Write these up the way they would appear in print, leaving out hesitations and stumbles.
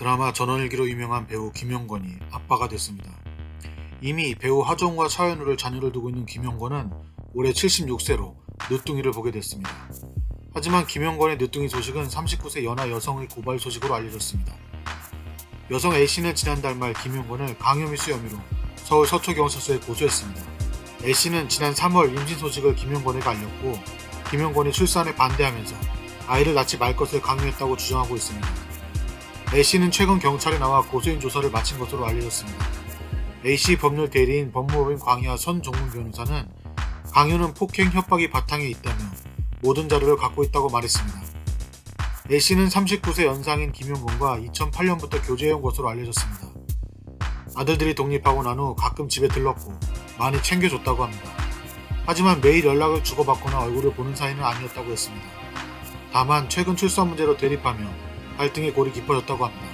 드라마 전원일기로 유명한 배우 김영권이 아빠가 됐습니다. 이미 배우 하정우와 차은우를 자녀를 두고 있는 김영권은 올해 76세로 늦둥이를 보게 됐습니다. 하지만 김영권의 늦둥이 소식은 39세 연하 여성의 고발 소식으로 알려졌습니다. 여성 A씨는 지난달 말 김영권을 강요미수 혐의로 서울 서초경찰서에 고소했습니다. A씨는 지난 3월 임신 소식을 김영권에게 알렸고 김영권이 출산에 반대하면서 아이를 낳지 말 것을 강요했다고 주장하고 있습니다. A씨는 최근 경찰에 나와 고소인 조사를 마친 것으로 알려졌습니다. A씨 법률 대리인 법무법인 광야 선종문 변호사는 강요는 폭행, 협박이 바탕에 있다며 모든 자료를 갖고 있다고 말했습니다. A씨는 39세 연상인 김영권과 2008년부터 교제해온 것으로 알려졌습니다. 아들들이 독립하고 난 후 가끔 집에 들렀고 많이 챙겨줬다고 합니다. 하지만 매일 연락을 주고받거나 얼굴을 보는 사이는 아니었다고 했습니다. 다만 최근 출산 문제로 대립하며 갈등의 골이 깊어졌다고 합니다.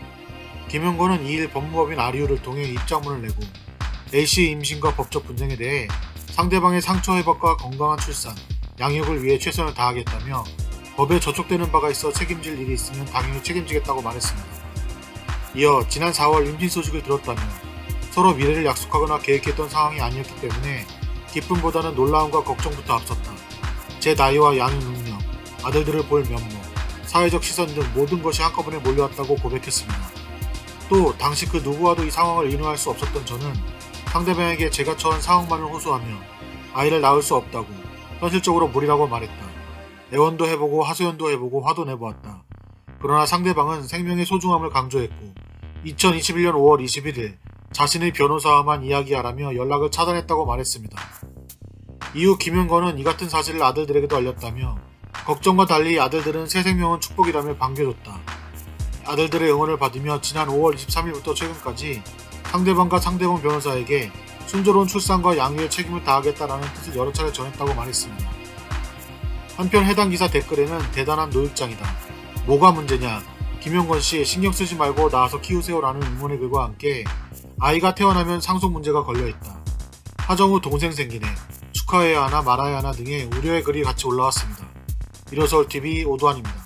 김영권은 2일 법무법인 아리우를 통해 입장문을 내고 A씨의 임신과 법적 분쟁에 대해 상대방의 상처 회복과 건강한 출산, 양육을 위해 최선을 다하겠다며 법에 저촉되는 바가 있어 책임질 일이 있으면 당연히 책임지겠다고 말했습니다. 이어 지난 4월 임신 소식을 들었다며 서로 미래를 약속하거나 계획했던 상황이 아니었기 때문에 기쁨보다는 놀라움과 걱정부터 앞섰다. 제 나이와 양육 능력, 아들들을 볼 면모, 사회적 시선 등 모든 것이 한꺼번에 몰려왔다고 고백했습니다. 또 당시 그 누구와도 이 상황을 인정할 수 없었던 저는 상대방에게 제가 처한 상황만을 호소하며 아이를 낳을 수 없다고 현실적으로 무리라고 말했다. 애원도 해보고 하소연도 해보고 화도 내보았다. 그러나 상대방은 생명의 소중함을 강조했고 2021년 5월 21일 자신의 변호사와만 이야기하라며 연락을 차단했다고 말했습니다. 이후 김영권은 이 같은 사실을 아들들에게도 알렸다며 걱정과 달리 아들들은 새 생명은 축복이라며 반겨줬다. 아들들의 응원을 받으며 지난 5월 23일부터 최근까지 상대방과 상대방 변호사에게 순조로운 출산과 양육의 책임을 다하겠다라는 뜻을 여러 차례 전했다고 말했습니다. 한편 해당 기사 댓글에는 대단한 노익장이다. 뭐가 문제냐? 김영권씨 신경 쓰지 말고 나와서 키우세요라는 응원의 글과 함께 아이가 태어나면 상속 문제가 걸려있다. 하정우 동생 생기네. 축하해야 하나 말아야 하나 등의 우려의 글이 같이 올라왔습니다. 일요서울TV 오두환입니다.